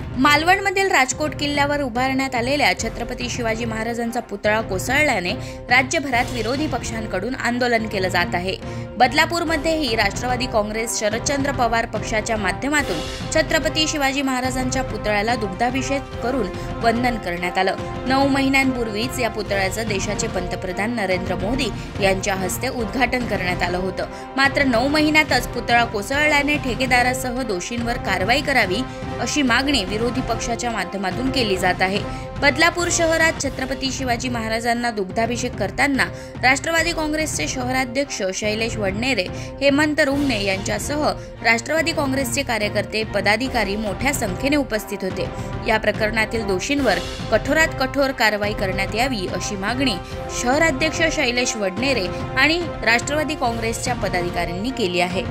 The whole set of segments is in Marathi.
मालवणमधील राजकोट किल्ल्यावर उभारण्यात आलेल्या छत्रपती शिवाजी महाराजांचा पुतळा कोसळल्याने राज्यभरात विरोधी पक्षांकडून आंदोलन केलं जात आहे। बदलापूरमध्येही राष्ट्रवादी काँग्रेस शरदचंद्र पवार पक्षाच्या माध्यमातून छत्रपती शिवाजी महाराजांच्या पुतळ्याला दुग्धाभिषेक करून वंदन करण्यात आलं। 9 महिन्यांपूर्वीच या पुतळ्याचं देशाचे पंतप्रधान नरेंद्र मोदी यांच्या हस्ते उद्घाटन करण्यात आलं होतं। मात्र 9 महिन्यातच पुतळा कोसळल्याने ठेकेदारासह दोषींवर कारवाई करावी अशी मागणी विरोधी पक्षाच्या माध्यमातून केली जात आहे। बदलापूर शहरात छत्रपती शिवाजी महाराजांना दुग्धाभिषेक करताना राष्ट्रवादी काँग्रेसचे शहराध्यक्ष शैलेश वडनेरे, हेमंत रुंगणे यांच्यासह राष्ट्रवादी काँग्रेसचे कार्यकर्ते, पदाधिकारी मोठ्या संख्येने उपस्थित होते। या प्रकरणातील दोषींवर कठोरात कठोर कारवाई करण्यात यावी अशी मागणी शहराध्यक्ष शैलेश वडनेरे आणि राष्ट्रवादी काँग्रेसच्या पदाधिकाऱ्यांनी केली आहे।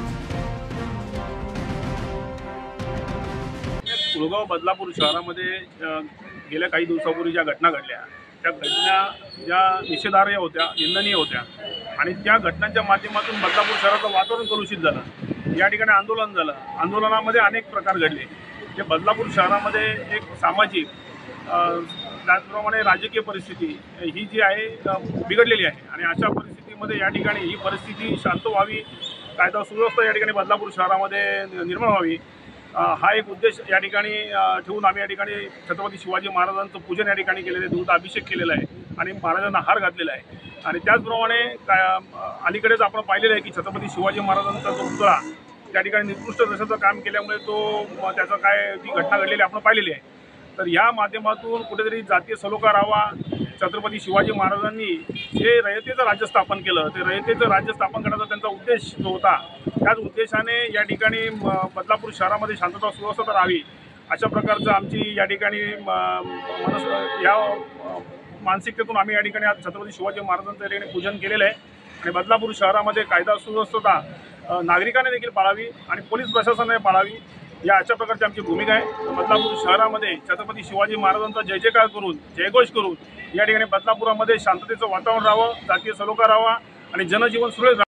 कुळगाव बदलापूर शहरामध्ये गेल्या काही दिवसापूर्वी ज्या घटना घडल्या त्या घटना ज्या निषेधार्ह होत्या, निंदनीय होत्या आणि त्या घटनांच्या माध्यमातून बदलापूर शहराचं वातावरण कलुषित झालं। या ठिकाणी आंदोलन झालं। आंदोलनामध्ये अनेक प्रकार घडले। जे बदलापूर शहरामध्ये एक सामाजिक त्याचप्रमाणे राजकीय परिस्थिती ही जी आहे बिघडलेली आहे आणि अशा परिस्थितीमध्ये या ठिकाणी ही परिस्थिती शांत व्हावी, कायदा सुव्यवस्था या ठिकाणी बदलापूर शहरामध्ये निर्माण व्हावी हा एक उद्देश या ठिकाणी ठेवून आम्ही या ठिकाणी छत्रपती शिवाजी महाराजांचं पूजन या ठिकाणी केलेलं आहे, दूध अभिषेक केलेला आहे आणि महाराजांना हार घातलेला आहे। आणि त्याचप्रमाणे अलीकडेच आपण पाहिलेलं आहे की छत्रपती शिवाजी महाराजांचा जो पुतळा त्या ठिकाणी निकृष्ट दर्जाचं काम केल्यामुळे त्याचं ती घटना घडलेली आपण पाहिलेली आहे। तर या माध्यमातून कुठेतरी जातीय सलोखा राहावा। छत्रपती शिवाजी महाराजांनी जे रयतेचं राज्य स्थापन केलं, ते रयतेचं राज्य स्थापन करण्याचा त्यांचा उद्देश जो होता, त्याच उद्देशाने या ठिकाणी बदलापूर शहरामध्ये शांतता सुव्यवस्था राहावी अशा प्रकारचं आमची या ठिकाणी या मानसिकतेतून आम्ही या ठिकाणी आज छत्रपती शिवाजी महाराजांचं या ठिकाणी पूजन केलेलं आहे। आणि बदलापूर शहरामध्ये कायदा सुव्यवस्था नागरिकांनी देखील पाळावी आणि पोलीस प्रशासनाने पाळावी या अशा प्रकारची आमची भूमिका आहे। बदलापूर शहरामध्ये छत्रपती शिवाजी महाराजांचा जय जयकार करून, जयघोष करून या ठिकाणी बदलापुरामध्ये शांततेचं वातावरण राहावं, जातीय सलोखा राहावा आणि जनजीवन सुरळीत